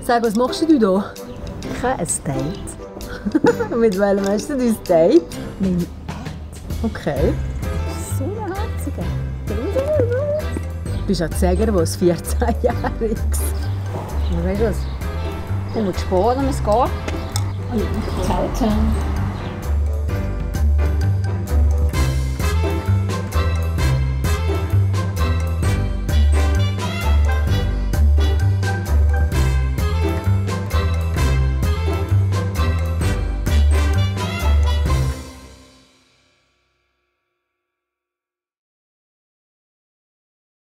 Sag, was machst du da? Ich habe ein Date. Mit welchem hast du dein Date? Mein Okay. so ein Herziger. Du bist ein Säger, was 14-Jähriges. Und weißt du was? Ich muss sparen, es geht. Zelten.